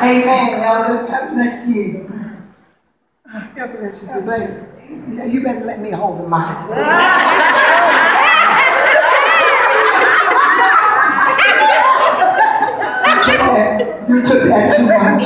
Amen. Elder, God bless you. God bless you. Yeah, you better let me hold the mic. You took that too much.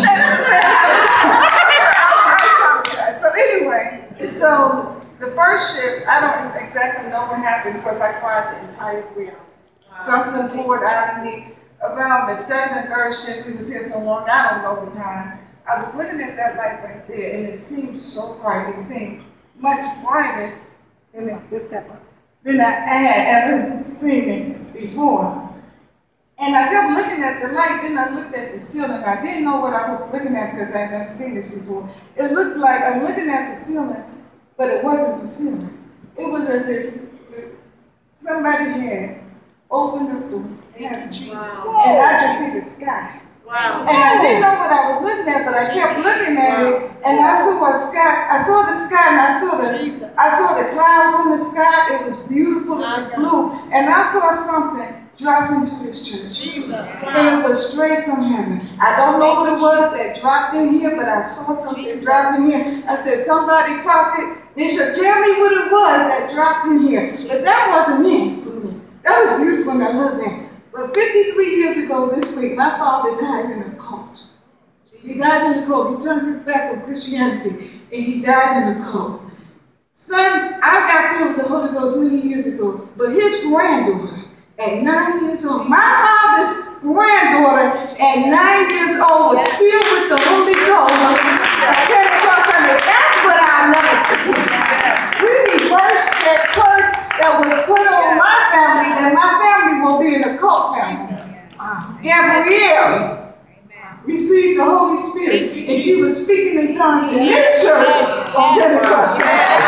So anyway, so the first shift, I don't exactly know what happened because I cried the entire 3 hours. Something poured out of me. About the second and third shift, we was here so long, I don't know the time. I was looking at that light right there, and it seemed so bright. It seemed much brighter than I had ever seen it before. And I kept looking at the light, then I looked at the ceiling. I didn't know what I was looking at because I had never seen this before. It looked like I'm looking at the ceiling, but it wasn't the ceiling. It was as if somebody had opened up the heavens, and I could see the sky. Wow. And I didn't know what I was looking at, but I kept looking at it, and I saw a sky. I saw the sky, and I saw the clouds in the sky. It was beautiful. It was blue, and I saw something drop into this church, and it was straight from heaven. I don't know what it was that dropped in here, but I saw something drop in here. I said, "Somebody, prophet, Bishop, tell me what it was that dropped in here." But that wasn't it for me. That was beautiful, and I love that. But 53 years ago this week, my father died in a cult. He died in a cult. He turned his back on Christianity, and he died in a cult. Son, I got filled with the Holy Ghost many years ago, but his granddaughter, at 9 years old, my father's granddaughter at 9 years old was filled with the Holy Ghost at Pentecost Sunday. That's what I'll never forget. We reversed that curse that was put on my family, that my family will be in a cult family. Gabrielle received the Holy Spirit, and she was speaking in tongues in this church on Pentecost.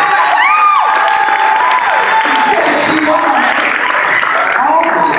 Yes, she was. Oh my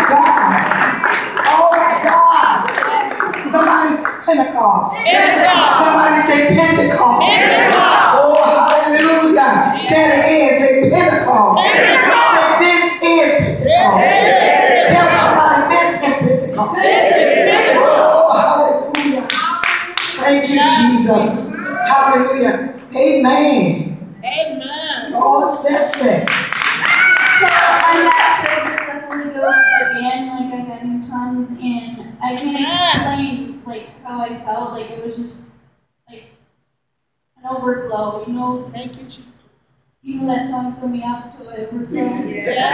God. Somebody say Pentecost. Somebody say Pentecost. Oh, hallelujah. Say it again. Say Pentecost. Say this is Pentecost. Tell somebody this is Pentecost. Oh, hallelujah. Thank you, Jesus. Hallelujah. Amen. Lord, that's it. So I got filled with the Holy Ghost again, like I got new tongues, and I can't explain like how I felt. Like it was just like an overflow, you know. Thank you, Jesus. You know that song, "Fill Me Up Till I Overflow"? Yes.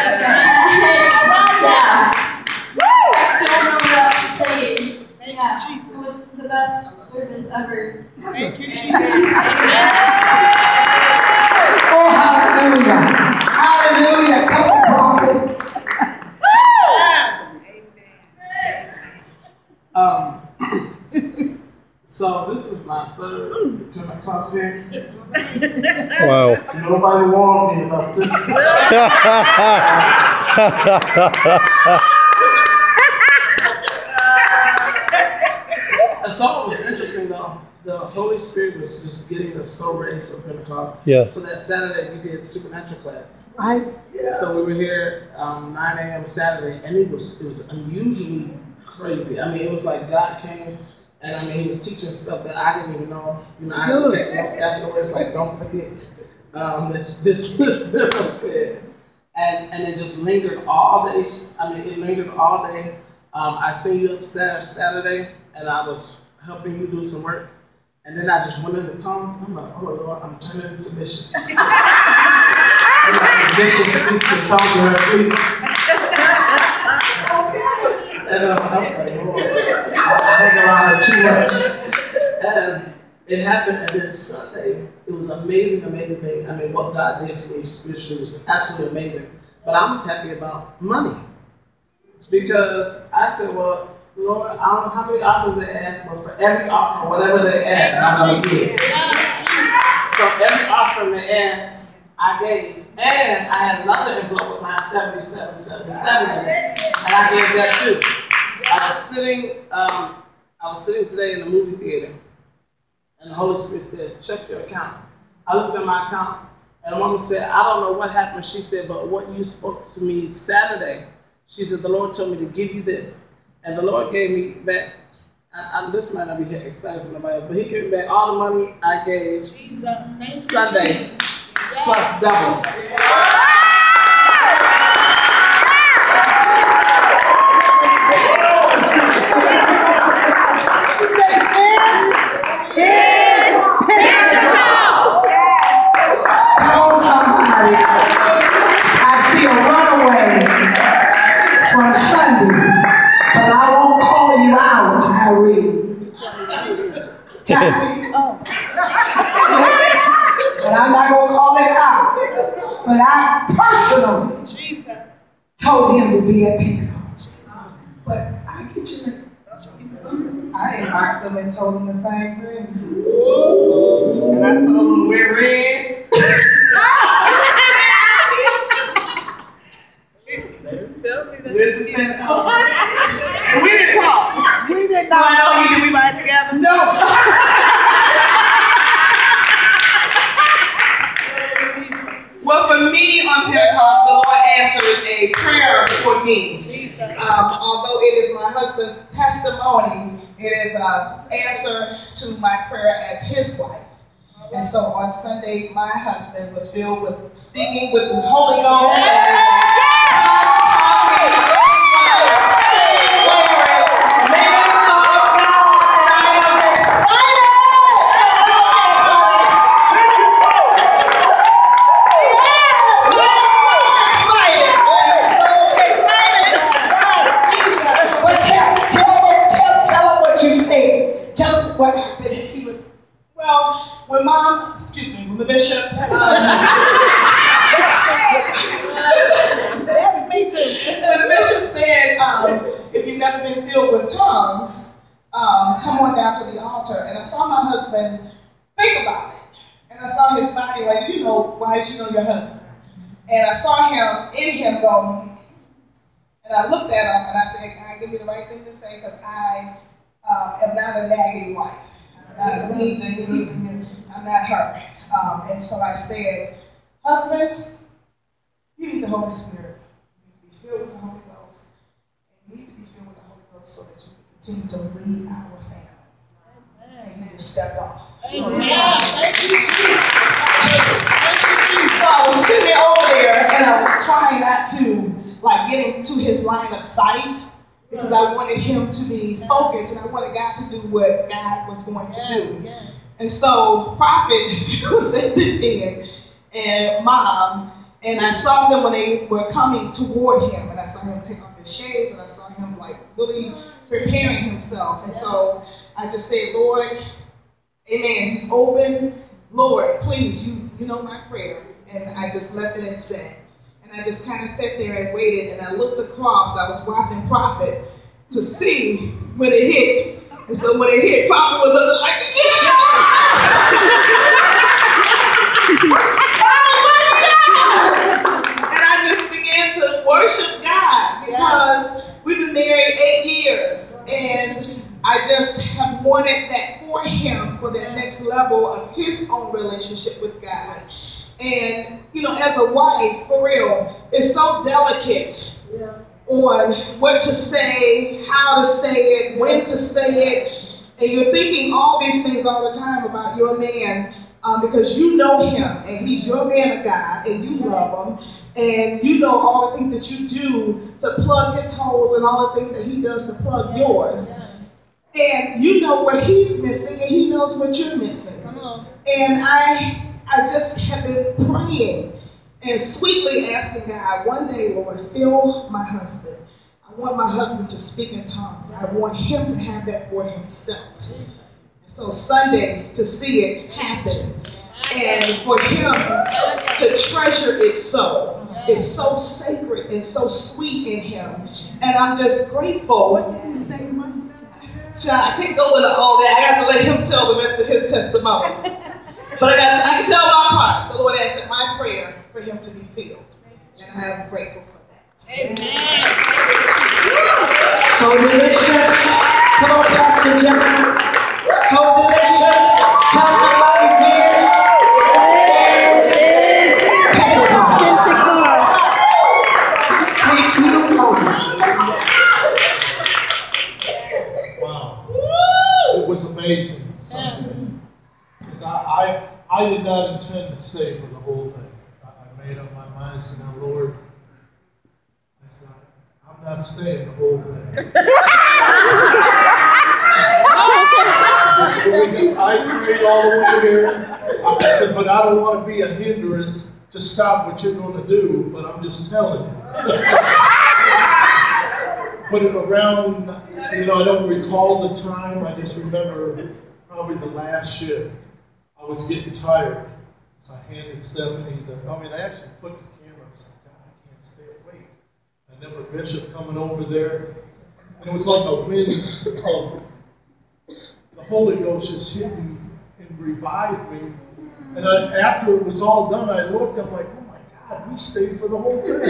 I don't know what else to say. It was the best service ever. Thank you, Jesus. Oh, hallelujah. Hallelujah. Come on, prophet. So this is my third Pentecost here. Wow. Nobody warned me about this. So it was interesting though. The Holy Spirit was just getting us so ready for Pentecost. Yes. So that Saturday we did supernatural class. Right? Yeah. So we were here 9 a.m. Saturday, and it was unusually crazy. I mean, it was like God came, and I mean, he was teaching stuff that I didn't even know. You know, I had to take notes afterwards, like don't forget this was said, and it just lingered all day. I mean, it lingered all day. I seen you up Saturday, and I was helping you do some work. And then I just went into tongues. I'm like, oh Lord, I'm turning into Bishop. Bishop speaks in tongues in her sleep. And I was like, Lord, I hang around her too much. And it happened, and then Sunday, it was amazing thing. I mean, what God did for me spiritually was absolutely amazing. But I was happy about money. Because I said, well, Lord, I don't know how many offers they asked, but for every offer, whatever they asked, I'm going to give. So every offering they asked, I gave. And I had another envelope with my 7777 in it. And I gave that too. I was sitting today in the movie theater, and the Holy Spirit said, check your account. I looked at my account, and the woman said, I don't know what happened. She said, but what you spoke to me Saturday, she said, the Lord told me to give you this. And the Lord gave me back, this might not be exciting for nobody else, but he gave me back all the money I gave Sunday plus double. And I'm not going to call him out, but I personally told him to be at Pentecost. But I get you. I inboxed him and told him the same thing. And I told him to wear red. This is Pentecost. And we didn't talk. We did not. I know you did. We buy it together. No. Well, for me on Pentecost, the Lord answered a prayer for me. Although it is my husband's testimony, it is an answer to my prayer as his wife. And so on Sunday, my husband was filled with speaking with the Holy Ghost. When the bishop, that's me too. When the bishop said, if you've never been filled with tongues, come on down to the altar. And I saw my husband think about it. And I saw his body like, you know, wives, you know your husbands. And I saw in him go, and I looked at him and I said, God, give me the right thing to say, because I am not a nagging wife. I'm not her. And so I said, husband, you need the Holy Spirit. You need to be filled with the Holy Ghost. And you need to be filled with the Holy Ghost so that you can continue to lead our family. And he just stepped off. Amen. So I was sitting over there and I was trying not to get into his line of sight, because I wanted him to be focused and I wanted God to do what God was going to do. And so Prophet was at this end and Mom, and I saw them when they were coming toward him, and I saw him take off his shades, and I saw him really preparing himself. And so I just said, Lord, amen, he's open. Lord, please, you know my prayer. And I just left it as that. And I just kind of sat there and waited, and I looked across. I was watching Prophet to see when it hit. And so when it hit, Prophet was up like, yeah! And I just began to worship God, because we've been married 8 years, and I just have wanted that for him, for that next level of his own relationship with God. And, you know, as a wife, for real, it's so delicate on what to say, how to say it, when to say it. And you're thinking all these things all the time about your man, because you know him, and he's your man of God, and you love him, and you know all the things that you do to plug his holes and all the things that he does to plug yours. And you know what he's missing, and he knows what you're missing. And I just have been praying and sweetly asking God, one day, Lord, fill my husband. I want my husband to speak in tongues. I want him to have that for himself. And so Sunday, to see it happen, and for him to treasure it so. It's so sacred and so sweet in him. And I'm just grateful. What did he say? Child, I can't go into all that. I have to let him tell the rest of his testimony. But I can tell my part. The Lord answered my prayer for him to be filled. And I am grateful for that. Amen. So delicious. Come on, Pastor John. So delicious. Tell somebody this is Pentecost. Thank you, Lord. Wow. was amazing Sunday. Because I did not intend to stay for the whole thing. I made up my mind. I said, now, Lord, I said, I'm not staying the whole thing. I prayed all the way here. I said, but I don't want to be a hindrance to stop what you're going to do, but I'm just telling you. Put it around, I don't recall the time. I just remember probably the last shift. I was getting tired. So I handed Stephanie I actually put the camera up and said, God, I can't stay awake. I remember Bishop coming over there, and it was like a wind of the Holy Ghost just hit me and revived me. And after it was all done, I looked, I'm like, oh my God, we stayed for the whole thing.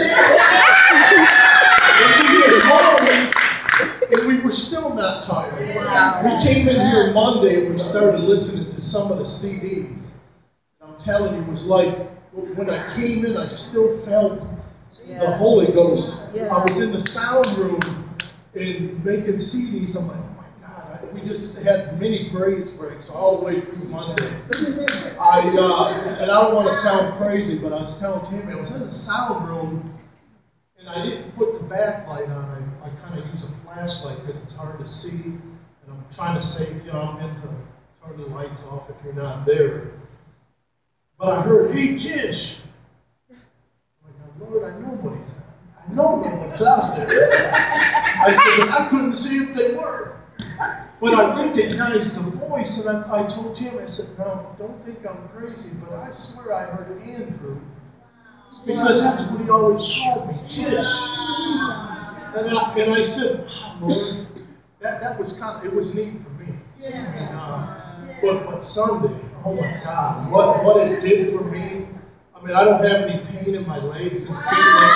And we were still not tired. We came in here Monday and we started listening to some of the CDs. And I'm telling you, it was like, when I came in, I still felt the Holy Ghost. I was in the sound room and making CDs. I'm like, oh my God, we just had many praise breaks all the way through Monday. And I don't want to sound crazy, but I was telling Tammy, I was in the sound room and I didn't put the backlight on. I kind of use a flashlight because it's hard to see. And I'm trying to say, I'm meant to turn the lights off if you're not there. But I heard, hey, Kish. I'm like, Lord, I know nobody's out there. I said, I couldn't see if they were. But I recognized the voice, and I told him, I said, no, don't think I'm crazy, but I swear I heard Andrew. Because that's what he always called me, Kish. And I said, Lord, that was it was neat for me. And, but Sunday, oh my God, what it did for me. I don't have any pain in my legs and feel like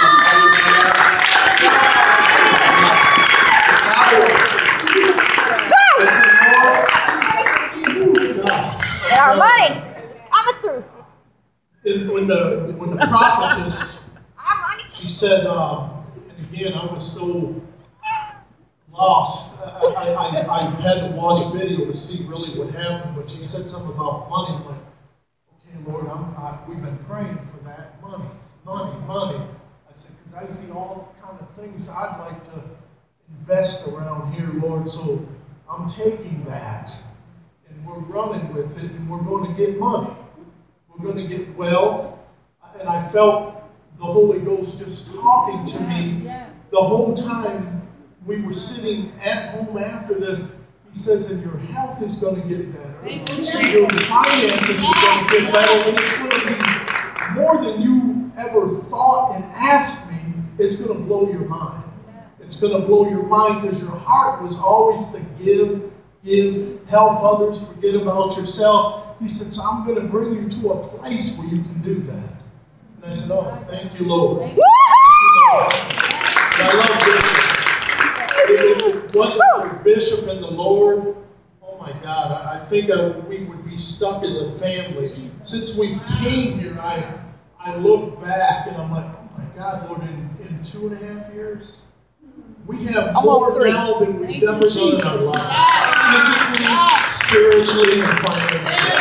Our money is coming through. And when the prophetess, she said, and again, I was so lost. I had to watch a video to see really what happened, but she said something about money. I'm like, okay, Lord, we've been praying for that. Money. I said, because I see all kind of things I'd like to invest around here, Lord, so I'm taking that, and we're running with it, and we're going to get money. We're going to get wealth. And I felt the Holy Ghost just talking to me the whole time we were sitting at home after this. He says, and your health is going to get better. Your finances are going to get better. And it's going to be more than you ever thought and asked me. It's going to blow your mind. It's going to blow your mind because your heart was always to give, help others, forget about yourself. He said, so I'm going to bring you to a place where you can do that. And I said, oh, thank you, Lord. Thank you, Lord. And I love Bishop. If it wasn't for Bishop and the Lord, oh my God, I think we would be stuck as a family. Since we've came here, I look back and I'm like, oh my God, Lord, in 2.5 years, we have more now than we've ever done in our lives. Physically, spiritually, and financially.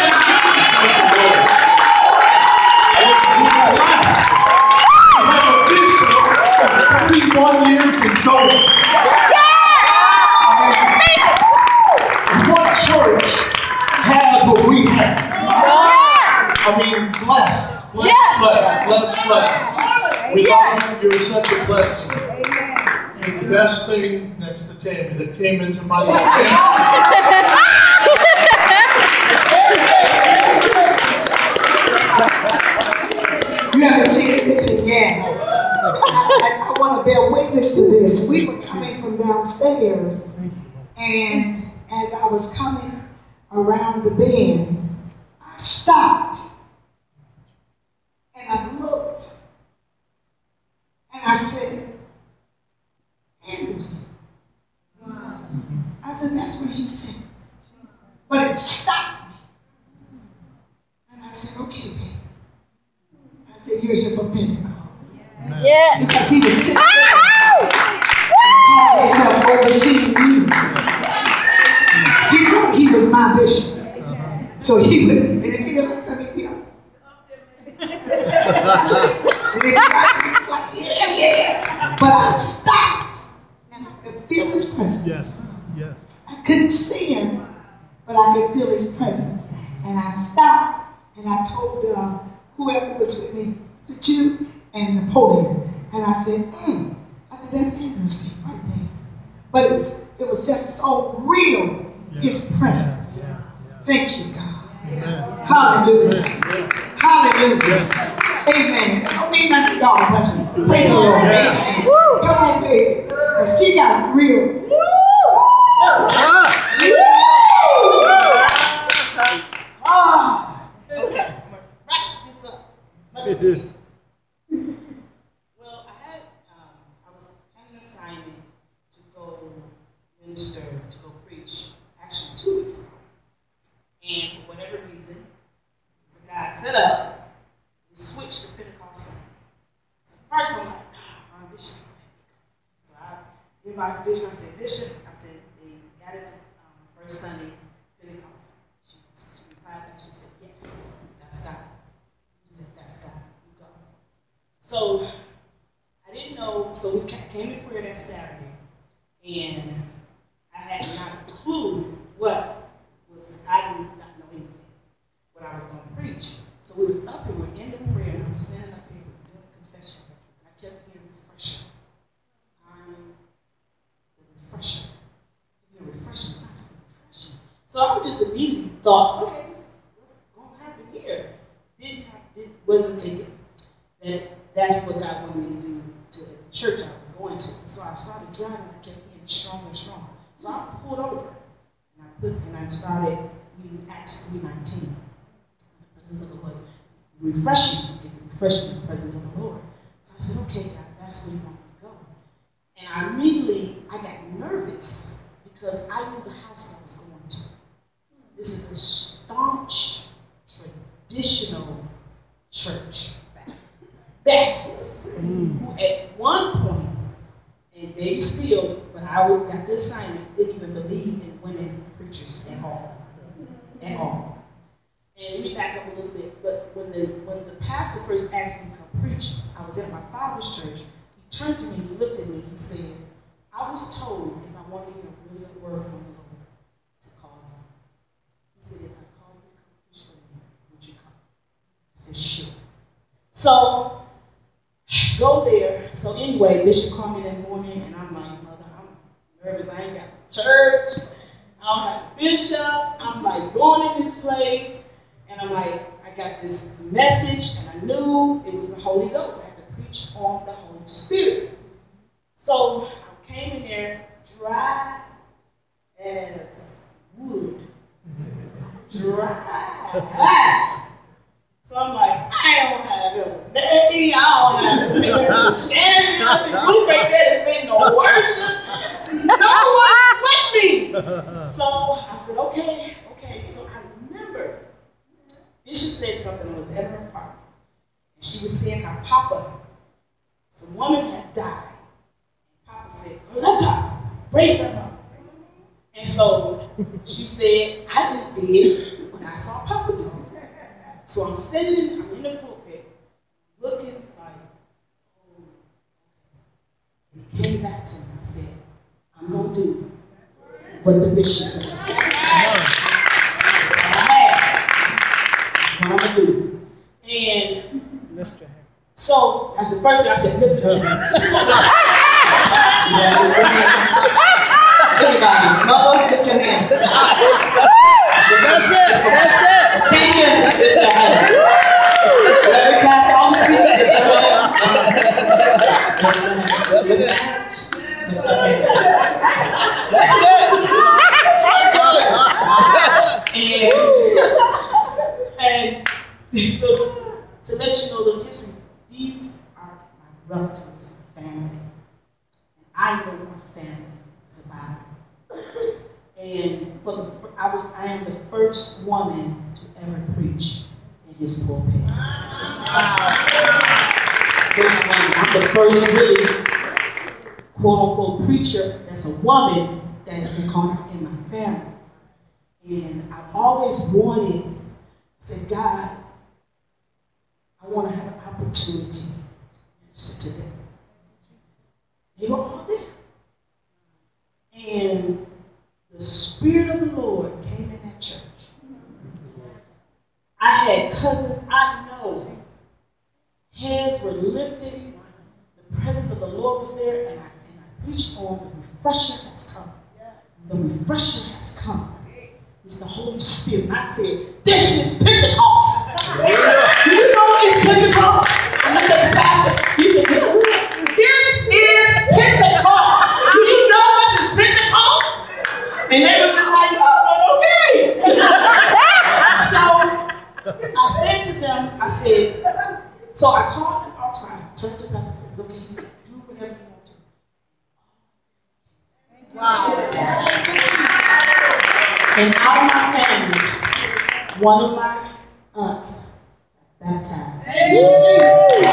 We're blessed. We have a bishop of 31 years and going. What church has what we have? Blessed. We love you. You're such a blessing. And the best thing next to Tammy that came into my life. You haven't seen anything yet. I want to bear witness to this. We were coming from downstairs, and as I was coming around the bend, I stopped and I looked and I said, Andrews. I said, that's where he sits. But it stopped me. And I said, okay, babe. I said, you're here for Pentecost. Yeah. Because he was sitting there and called himself overseeing me. He was my bishop. So he would, and if he didn't like something, he'd be like, and if he liked it, he was like, yeah, yeah. But I stopped, and I could feel his presence. Yes. Yes. I couldn't see him, but I could feel his presence. And I stopped, and I told whoever was with me, is it you? And Napoleon. And I said, I said, that's Andrew's seat right there. But it was just so real, his presence. Thank you, God. Hallelujah. Hallelujah. Amen. I don't mean nothing to y'all, but praise the Lord. Amen. Come on, baby. And she got real. Okay, I'm gonna wrap this up. Well, I was having an assignment to go minister, to go preach, actually 2 weeks ago. And for whatever reason, as a God set up, we switched to Pentecost Sunday. So first I'm like, no, Bishop, so I invited Bishop. I said, Bishop, I said, they added to first Sunday, Pentecost. She replied back, she said, yes, that's God. She said, that's God, you go. So I didn't know, so we came to prayer that Saturday, and I had not a clue what was, I did not know anything, what I was going to preach. So we was up here, we're in the prayer, and I was standing up here doing a confession, and I kept hearing refresher. I'm the refresher. You're refreshing, first, refreshing. So I just immediately thought, okay, this is what's going to happen here. Wasn't thinking that that's what God wanted me to do to the church I was going to. So I started driving, I kept hearing stronger and stronger. So I pulled over, and I started reading Acts 3:19. In the presence of the Lord. Refreshing, get the refreshing in the presence of the Lord. So I said, okay, God, that's where you want me to go. And I got nervous because I knew the house that I was going to. This is a staunch, traditional church, Baptist, who at one point, and maybe still, but I got the assignment, didn't even believe in women preachers at all. At all. And let me back up a little bit, but when the pastor first asked me to come preach, I was at my father's church. He turned to me, he looked at me, he said, I was told if I want to hear a really a word from the Lord, to call you. He said, if I call you to come preach for me, would you come? I said, sure. So, go there. So anyway, Bishop called me that morning, and I'm like, Mother, I'm nervous. I ain't got church. I don't have a bishop. I'm like going in this place, and I'm like, I got this message, and I knew it was the Holy Ghost. I had to preach on the Holy Spirit. So I came in there dry as wood. Dry. So I'm like, I don't have it. I don't have it. Mr. Shannon, out your roof right there to say no worship. No one's with me. So I said, okay. So I remember Bishop said something that was at her apartment. And she was saying how Papa, some woman had died. And Papa said, Corletta, raise her up. And so she said, I just did what I saw Papa do. So I'm standing, I'm in the pulpit, looking like, oh, okay. And he came back to me. I said, I'm going to do what the bishop does. That's what I have. That's what I'm going to do. And lift your hands. So that's the first thing I said, lift your hands. Everybody, mother, lift your hands. That's it. Deacon, lift your hands. Every pastor, all the preachers, lift your hands. Lift your hands. Lift your hands. That's it. And so to let you know the history, these are my relatives, my family. And I know what my family is about. And I am the first woman to ever preach in his pulpit. First woman. I'm the first really quote unquote preacher that's a woman that's been called out in my family. And I've always wanted, I said, God, I want to have an opportunity to minister to them. They were all there. And the Spirit of the Lord came in that church. I had cousins I know. Hands were lifted. The presence of the Lord was there. And I preached on the refresher has come. The refresher has come. It's the Holy Spirit. I said, this is Pentecost. Do you know it's Pentecost? I looked at the pastor. He said, yeah, this is Pentecost. Do you know this is Pentecost? And they was just like, oh, okay. So I said to them, I said, so I called an altar. I turned to the pastor and said, okay, he said, do whatever you want to. Wow. And out of my family, one of my aunts baptized. Lift your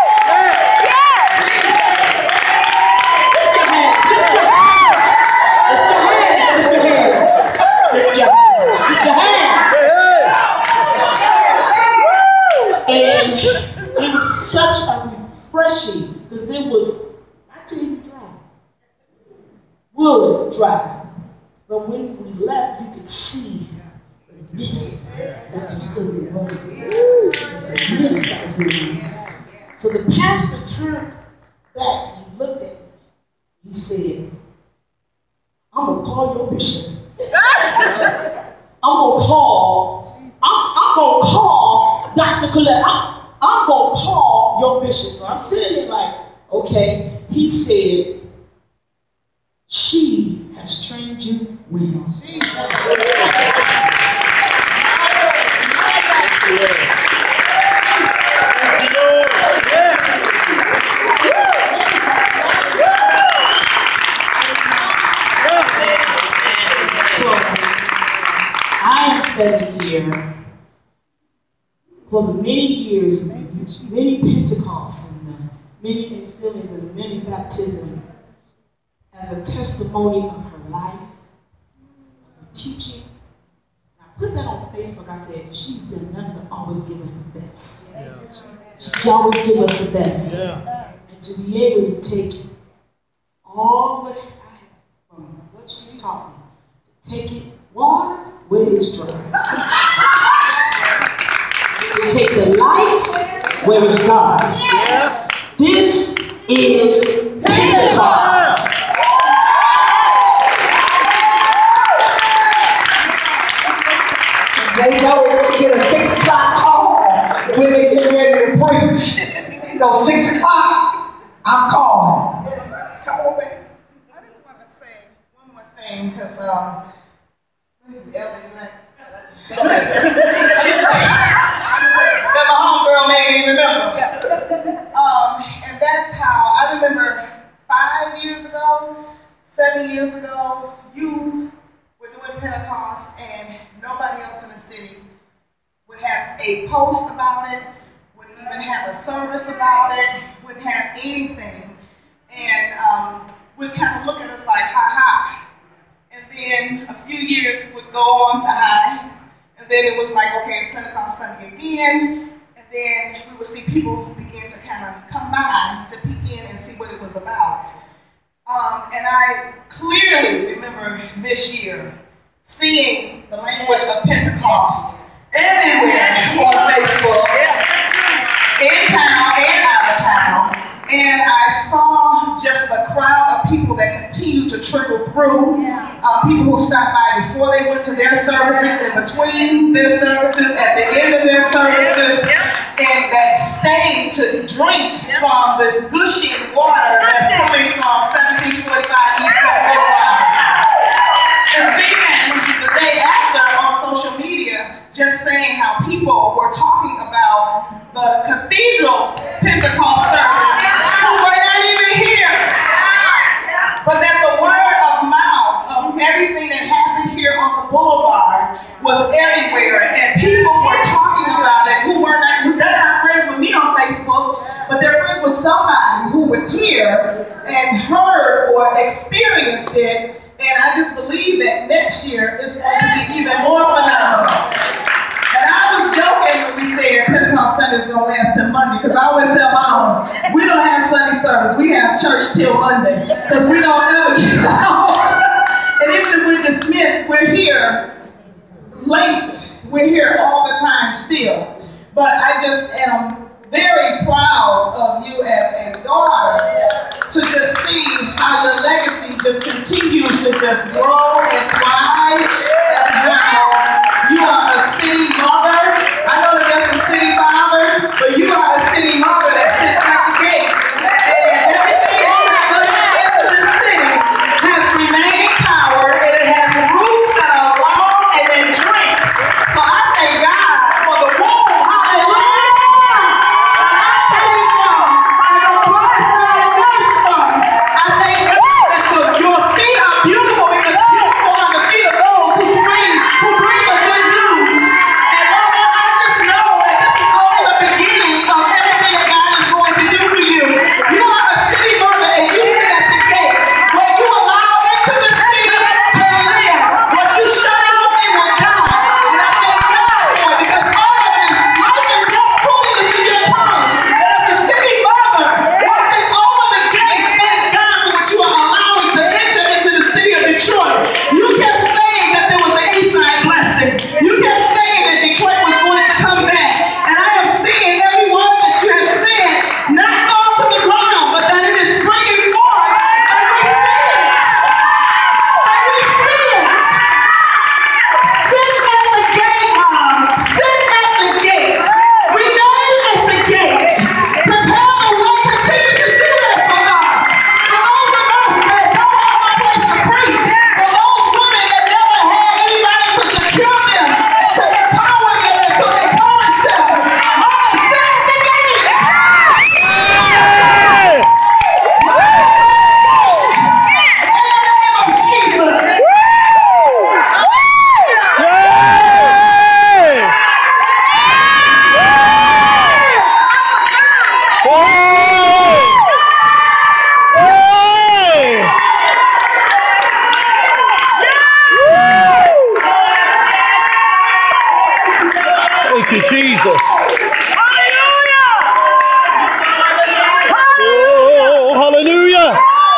hands, lift your hands, lift your hands, lift your hands, lift your hands. And it was such a refreshing, because it was not too dry, wood dry. But when we left, you could see the mist that was going on. There was a mist that was going on. So the pastor turned back and he looked at me. He said, I'm going to call your bishop. I'm going to call Dr. Corletta. I'm going to call your bishop. So I'm sitting there like, okay. He said, she has trained you well. So I am standing here for the many years, many Pentecosts, and many infillings and many baptisms, as a testimony of her life, of her teaching. And I put that on Facebook. I said, she's done nothing but always give us the best. She always give us the best. And to be able to take all what I have from what she's taught me, to take it water where it's dry, to take the light where it's dark. This is Pentecost. They know they get a 6 o'clock call when they get ready to preach. You know, 6 o'clock, I'm calling. Come on, baby. I just want to say one more thing, because that my homegirl made me remember. And that's how I remember 5 years ago, 7 years ago, you were doing Pentecost and nobody else in the city would have a post about it, wouldn't even have a service about it, wouldn't have anything. And would kind of look at us like, ha ha. And then a few years would go on by, and then it was like, okay, it's Pentecost Sunday again. And then we would see people begin to kind of come by to peek in and see what it was about. And I clearly remember this year seeing the language of Pentecost everywhere on Facebook, in town and out of town. And I saw just the crowd of people that continued to trickle through. People who stopped by before they went to their services, in between their services, at the end of their services, and that stayed to drink from this gushing water that's coming from 1745 East Boulevard. And then the day after on social media, just saying how people were talking about the cathedral's Pentecost service who were not even here. But that the word of mouth of everything that happened here on the boulevard was everywhere, and people were talking about it they're not friends with me on Facebook, but they're friends with somebody who was here and heard or experienced it. And I just believe that next year is going to be even more phenomenal. And I was joking when we said Pentecost Sunday is going to last till Monday, because I always tell my home, we don't have Sunday service, we have church till Monday, because we don't ever get out. And even if we're dismissed, we're here late. We're here all the time still. But I just am very proud of you as a daughter to just see how your legacy just continues to just grow and thrive, and how you are a city mother. I know that there's some city fathers, but you are a city mother that sits at the gate. And everything that you have ushered into this city has remaining power, and it has roots that are long and they drink. So I thank God for the womb. Hallelujah. Your feet are beautiful, because beautiful are the feet of those who bring the good news. And Lord, I just know that this is only the beginning of everything that God is going to do for you. You are a city mother, and you sit at the gate where you allow into the city to live. What you shut out, it will die. And I thank God for it, because all of it is life and death truly is in your tongue. And as a city mother, watching over the gates, thank God for what you are allowing to enter into the city of Detroit. You kept saying that there was an Eastside blessing. You kept saying that Detroit was going to come back. And I am seeing every word that you have said not fall to the ground, but that it is springing forth. And we see it. And we see it. Sit at the gate, Mom. Sit at the gate. Remain at the gate. Prepare the way. Continue to do that for us. For those of us that don't have a place to preach. For those women that never had anybody to secure them, and to empower them, and to encourage them. Mom, sit at the gate. In the name of Jesus. Thank you, Jesus. Oh, hallelujah.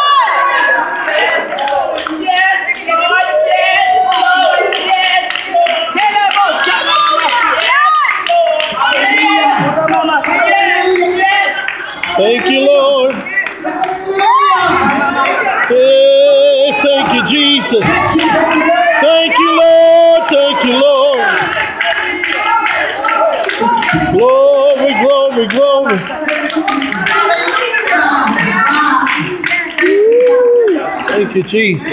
Thank you, Lord. Hey, thank you, Jesus. Thank you, Lord. Thank you, Lord. Glory, glory, glory. Thank you, Jesus.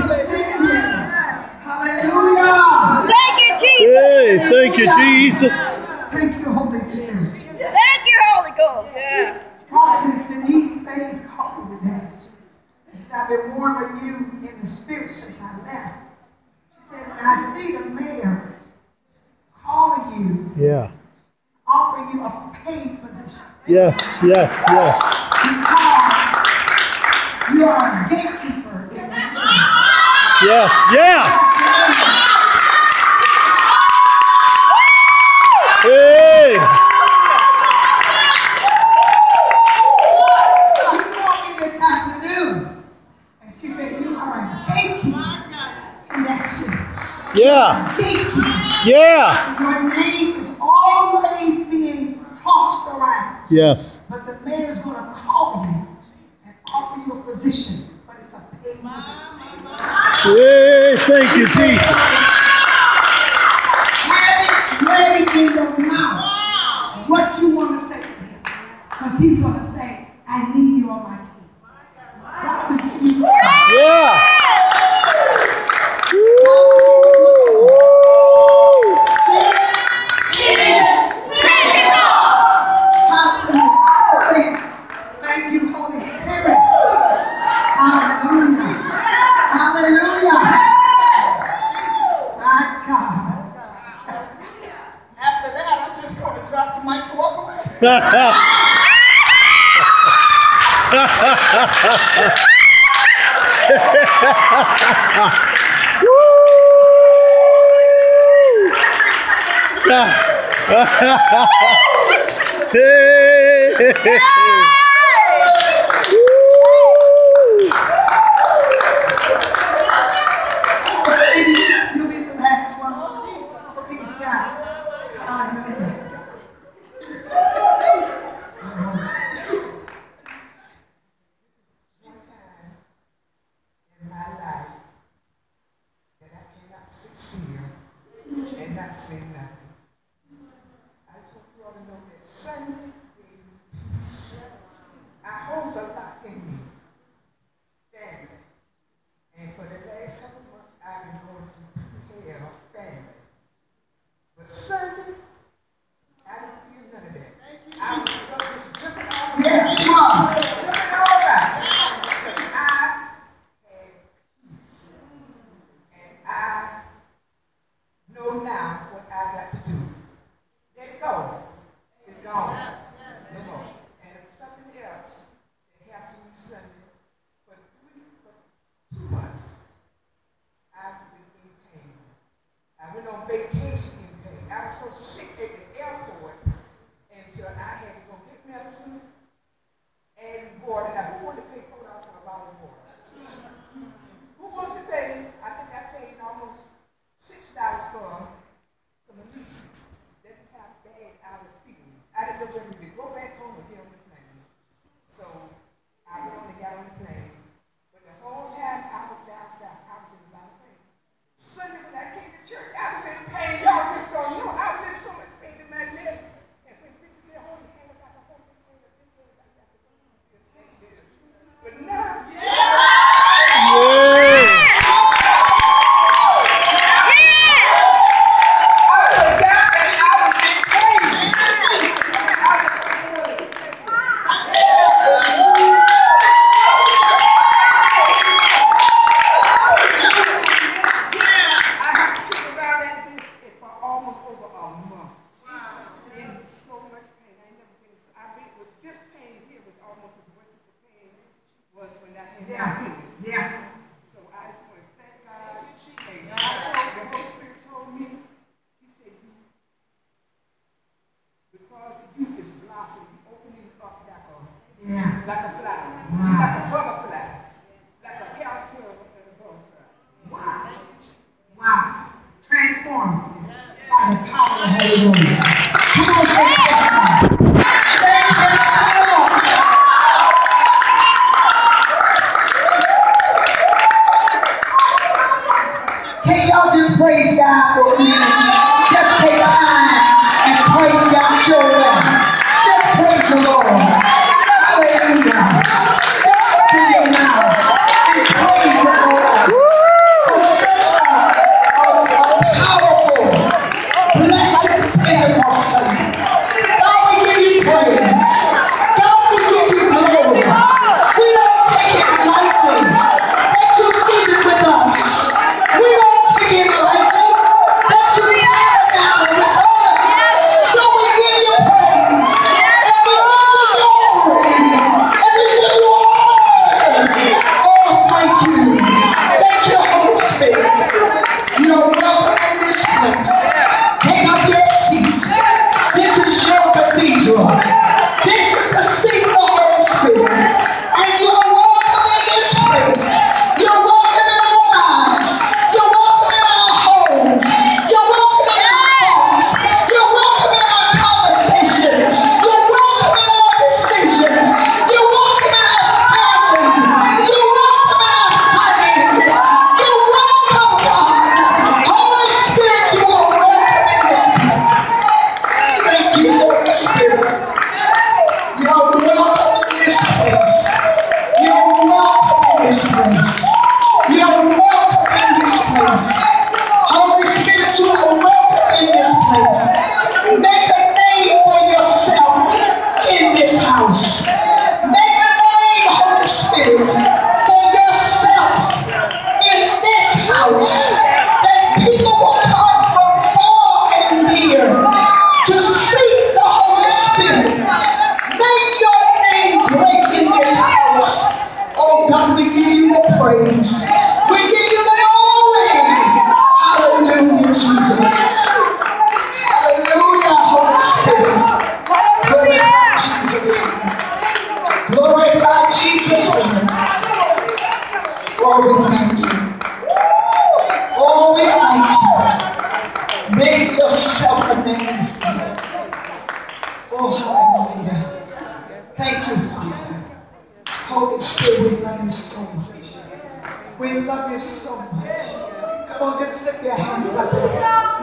Hallelujah. Thank you, Jesus. Hey, thank you, Jesus. Thank you, Holy Spirit. Thank you, Holy Ghost. Yeah. Prophetess Denise Faye's called me today. She said, I've been warning you in the spirit since I left. She said, and I see the mayor calling you, Yeah. offering you a paid position. Yes, yes, yes. Because you are a gatekeeper in that city. Yes, yeah. Hey. She called me this afternoon, and she said, you are a gatekeeper in that city. Yeah. Gatekeeper. Yeah. Your name is always being tossed around. Yes. But the mayor's going to call you and offer you a position, but it's a paid position. Hey, thank you, Jesus. Have it ready in your mouth. What you want to say to him. Because he's going to say, I need you on my team. That's what you Yeah. Thank you, Holy Spirit. Hallelujah. Hallelujah. My God. After that, I'm just going to drop the mic and walk away. Woo! You'll be the last one. Praise God. Hallelujah. One time in my life that I cannot sit still and not say nothing. I just want you all to know that Sunday gave me peace. I hold a lot in me, family. And for the last couple of months, I've been going through hell, family. But Sunday, I didn't feel none of that. I was just dripping all right. Yes, you are. Dripping all right. I had peace. And I know now what I got to do. Let it go. It's gone. No more. And something else that happened to me Sunday, for 2 months, I've been in pain. I went on vacation in pain. I was so sick at the airport until I had to go get medicine and water. Now, who wanted to pay $4 for a bottle of water? Who wants to pay? I think I paid almost $6 for some meat. That's how bad I was feeling. I didn't know whether to go back home or get on the plane. So I only got on the plane. But the whole time I was down south, I was in a lot of pain. Sunday when I came to church, I was in pain. Y'all just don't know. I was in so much pain in my leg. And when people said, hold your hand up, I can hold this hand up, this hand up, I can hold this hand up. But now, praise God for a minute. Just take time and praise God your way. Just praise the Lord. Hallelujah. Just open your mouth and praise the Lord for such a powerful, blessed Pentecost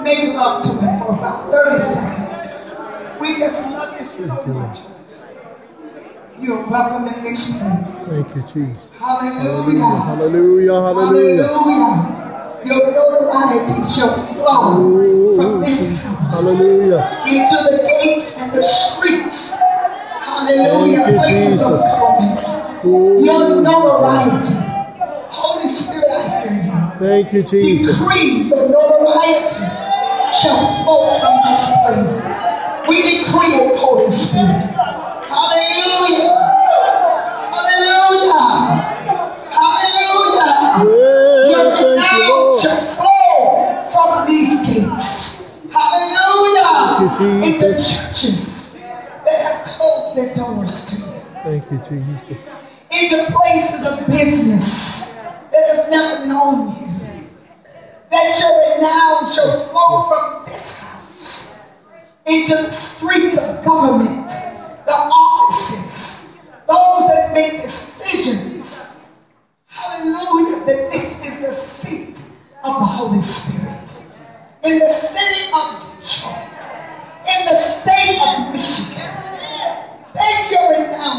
make love to him for about 30 seconds. We just love you so much. You're welcome in this place. Thank you, Jesus. Hallelujah. Hallelujah. Hallelujah. Hallelujah. Your notoriety shall flow from this house into the gates and the streets. Hallelujah. Places of government. Your notoriety. Holy Spirit, I hear you. Thank you, Jesus. Decree your notoriety shall flow from this place. We decree it, Holy Spirit. Hallelujah. Hallelujah. Hallelujah. Your renown shall flow from these gates. Hallelujah. Into churches that have closed their doors to you. Thank you, Jesus. Into places of business that have never known you. That your renown shall flow from this house into the streets of government, the offices, those that make decisions. Hallelujah, that this is the seat of the Holy Spirit. In the city of Detroit, in the state of Michigan, thank your renown